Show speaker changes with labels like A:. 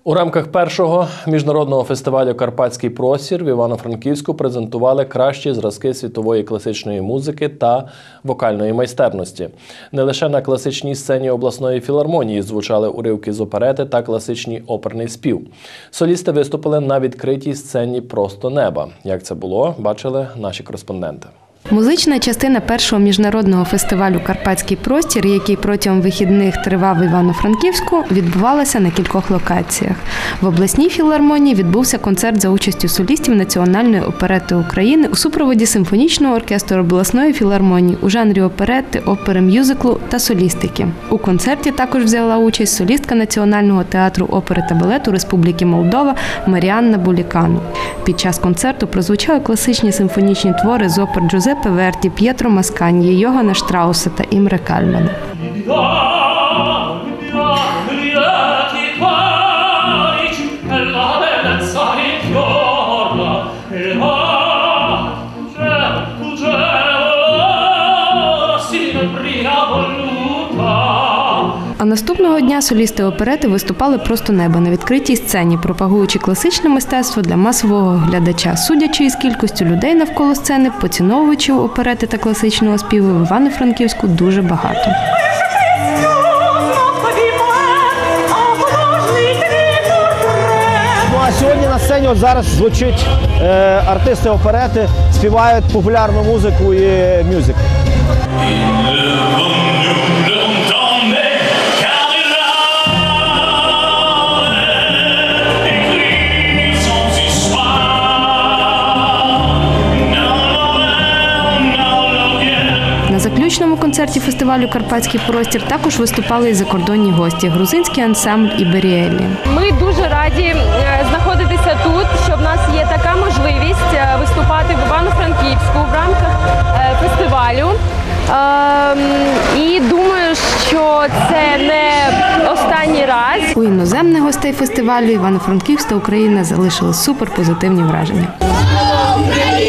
A: У рамках першого міжнародного фестивалю «Карпатський простір» в Івано-Франківську презентували кращі зразки світової класичної музики та вокальної майстерності. Не лише на класичній сцені обласної філармонії звучали уривки з оперети та класичний оперний спів. Солісти виступили на відкритій сцені «Просто неба». Як це було, бачили наші кореспонденти.
B: Музична частина першого міжнародного фестивалю «Карпатський простір», який протягом вихідних тривав в Івано-Франківську, відбувалася на кількох локаціях. В обласній філармонії відбувся концерт за участю солістів Національної оперети України у супроводі симфонічного оркестру обласної філармонії у жанрі оперети, опери, мюзиклу та солістики. У концерті також взяла участь солістка Національного театру опери та балету Республіки Молдова Маріанна Булікану. Під час концерту прозвучали класичні симфонічні твори з опер Джузеппе Верді, П'єтро Масканьї, Йоганна Штрауса та Імре Кальмана. А наступного дня солісти оперети виступали «Просто неба» на відкритій сцені, пропагуючи класичне мистецтво для масового глядача. Судячи із кількістю людей навколо сцени, поціновувачів оперети та класичного співу в Івано-Франківську дуже багато.
C: А сьогодні на сцені зараз звучать артисти оперети, співають популярну музику і мюзик.
B: На заключному концерті фестивалю «Карпатський простір» також виступали і закордонні гості – грузинський ансамбль «Іберіеллі».
D: Ми дуже раді знаходитися тут, що в нас є така можливість виступати в Івано-Франківську в рамках фестивалю. І думаю, що це не останній раз.
B: У іноземних гостей фестивалю Івано-Франківськ та Україна залишили суперпозитивні враження.